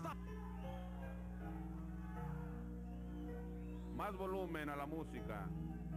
Más volumen a la música.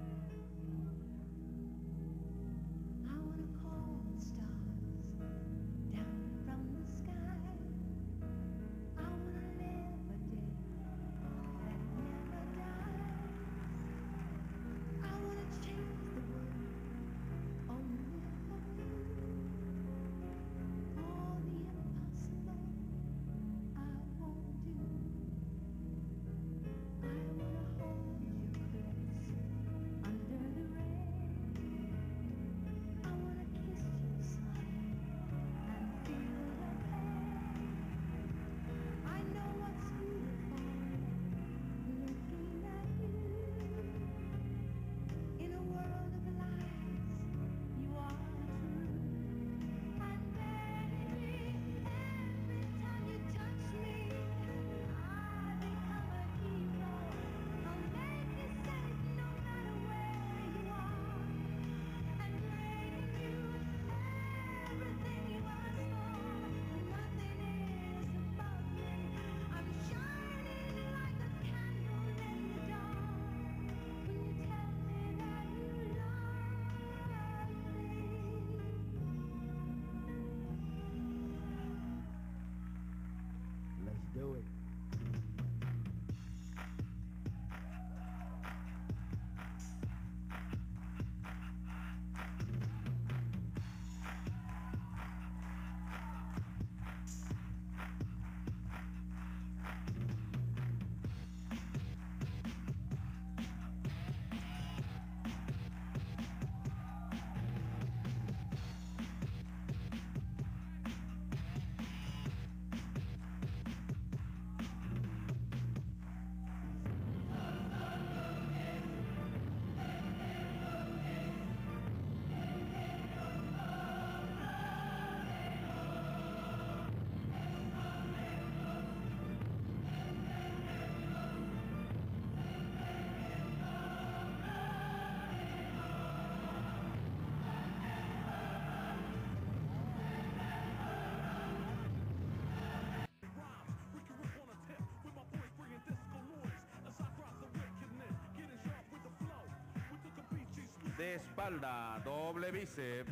De espalda, doble bíceps.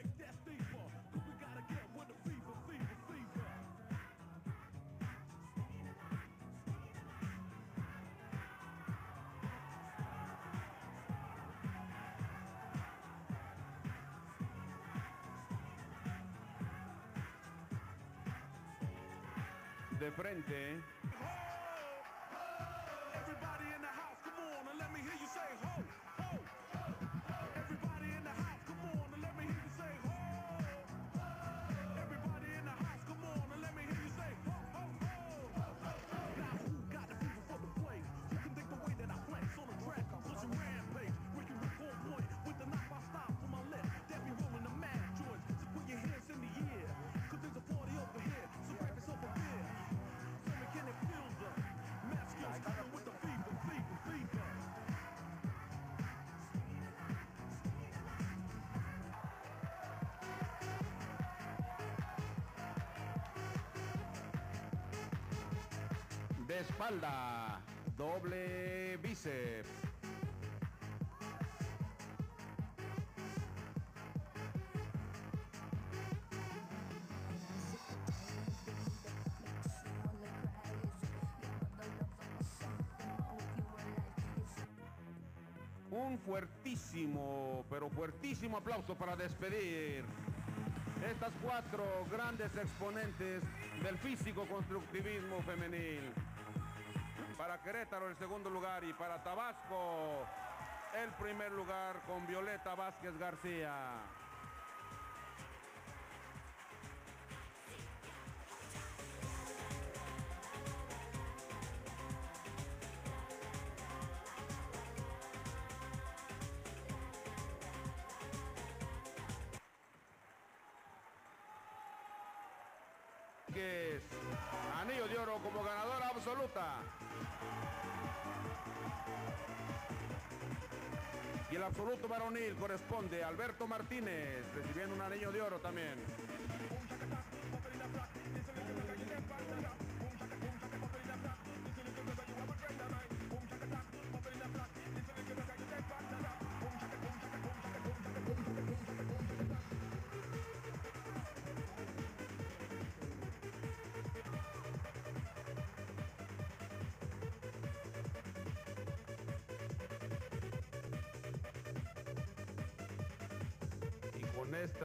De frente. De espalda, doble bíceps. Un fuertísimo, pero fuertísimo aplauso para despedir estas cuatro grandes exponentes del físico-constructivismo femenil. Para Querétaro el segundo lugar y para Tabasco el primer lugar con Violeta Vázquez García. Anillo de oro como ganadora absoluta. Y el absoluto varonil corresponde a Alberto Martínez, recibiendo un anillo de oro también.